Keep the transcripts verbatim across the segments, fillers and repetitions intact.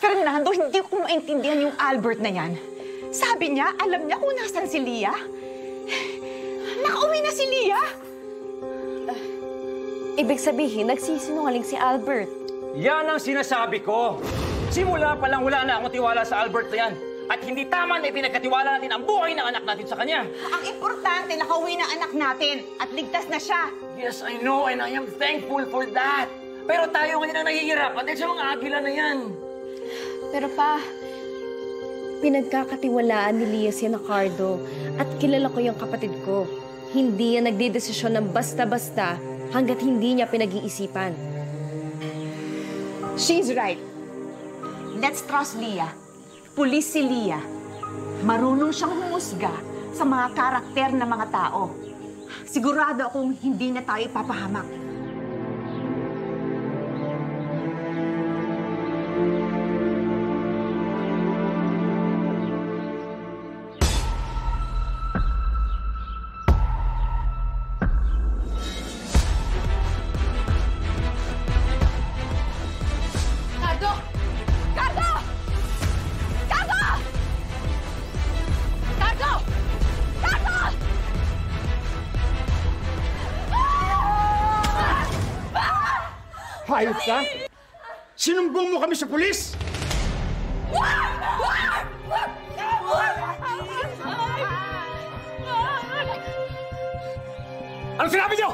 Fernando, hindi ko maintindihan yung Albert na yan. Sabi niya, alam niya kung nasan si Leah. Nakauwi na si Leah. Uh, ibig sabihin, nagsisinungaling si Albert. Yan ang sinasabi ko. Simula pa lang wala na akong tiwala sa Albert na yan. At hindi tama na ipinagkatiwala natin ang buhay ng anak natin sa kanya. Ang importante, nakauwi ng anak natin at ligtas na siya. Yes, I know, and I am thankful for that. Pero tayo ngayon ang nahihirapan dahil sa mga agila na yan. Pero pa, pinagkakatiwalaan ni Leah si Ricardo at kilala ko yung kapatid ko. Hindi yan nagdidesisyon ng basta-basta hanggat hindi niya pinag-iisipan. She's right. Let's trust Leah. Pulis si Leah. Marunong siyang humusga sa mga karakter ng mga tao. Sigurado akong hindi na tayo ipapahamak. Hayop ka? Sinumbong mo kami sa pulis? Ano sinabi niyo?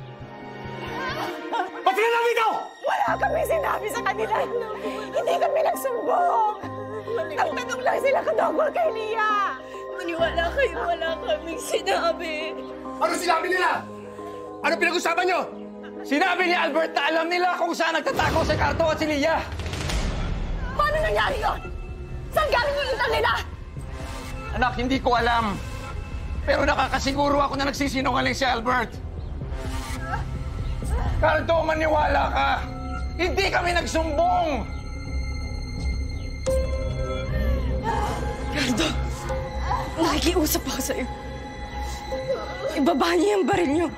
Ba't sinabi dito? Wala kami sinabi sa kanila. Hindi kami nagsumbong. Nagtanong lang sila kadokol kay Leah. Maniwala kayo, wala kaming sinabi. Ano sinabi nila? Ano pinag-usapan niyo? Sinabi ni Albert na alam nila kung saan nagtatako si Ricardo at si Leah. Paano nangyari yun? Saan galing yung utang nila? Anak, hindi ko alam. Pero nakakasiguro ako na nagsisinungaling si Albert. Ricardo, maniwala ka. Hindi kami nagsumbong. Ricardo, nakikiusap ako sa'yo. Ibaba niyo yung baril niyo.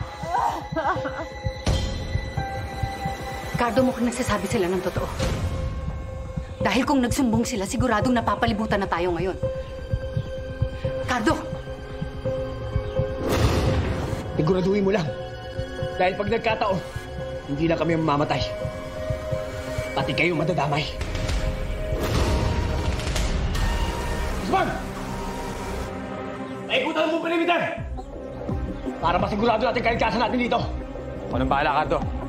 Ricardo, mukhang nagsasabi sila ng totoo. Dahil kung nagsumbong sila, siguradong napapalibutan na tayo ngayon. Ricardo! Siguraduhin mo lang. Dahil pag nagkataon, hindi lang kami mamamatay. Pati kayo madadamay. Usman! Paikutan mo perimeter! Para masigurado natin kaligtasan natin dito. Walang bahala, Ricardo.